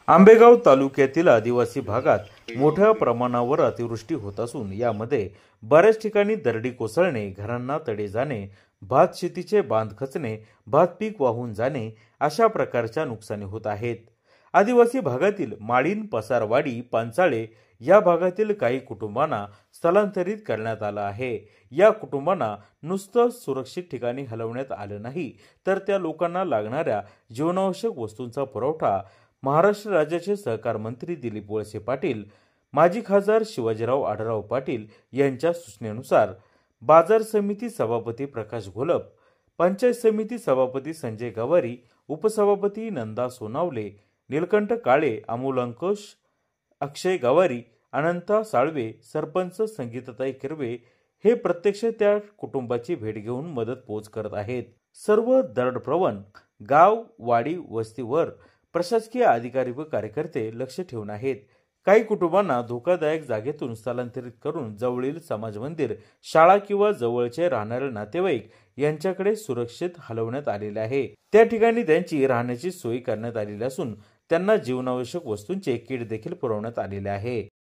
आंबेगाव तालुक्यातील आदिवासी भागात मोठ्या प्रमाणावर अतिवृष्टी होत असून यामध्ये बऱ्याच ठिकाणी दरडी कोसळणे, घरांना तडे जाणे, भात शेतीचे बांध खचणे, भात पीक वाहून जाणे अशा प्रकारच्या नुकसानी होत आहेत। आदिवासी भागातील माळीन, पसारवाडी, पांचाळे या भागातील काही कुटुंबांना स्थलांतरित करण्यात आलं आहे। या कुटुंबांना नुसतं सुरक्षित ठिकाणी हलवण्यात आलं नाही, तर त्या लोकांना लागणाऱ्या जीवनावश्यक वस्तूंचा पुरवठा महाराष्ट्र राज्याचे सहकार मंत्री दिलीप वळसे पाटील, माजी खासदार शिवाजीराव आढळराव पाटील यांच्या सूचनेनुसार बाजार समिती सभापती प्रकाश घोलप, पंचायत समिती सभापती संजय गवारी, उपसभापती नंदा सोनावले, नीलकंठ काळे, अमोल अंकुश, अक्षय गवारी, अनंता साळवे, सरपंच संगीताताई किरवे हे प्रत्यक्ष त्या कुटुंबाची भेट घेऊन मदत पोच करत आहेत। सर्व दरडप्रवण गाव, वाडी, वस्तीवर प्रशासकीय अधिकारी व कार्यकर्ते लक्ष ठेवून आहेत। काही कुटुंबांना धोकादायक जागेतून स्थलांतरित करून जवळील समाज मंदिर, शाळा किंवा जवळचे राहणारे नातेवाईक यांच्याकडे सुरक्षित हलवण्यात आलेले आहे। त्या ठिकाणी त्यांची राहण्याची सोय करण्यात आलेली असून त्यांना जीवनावश्यक वस्तूंचे किट देखील पुरवण्यात आलेले आहे।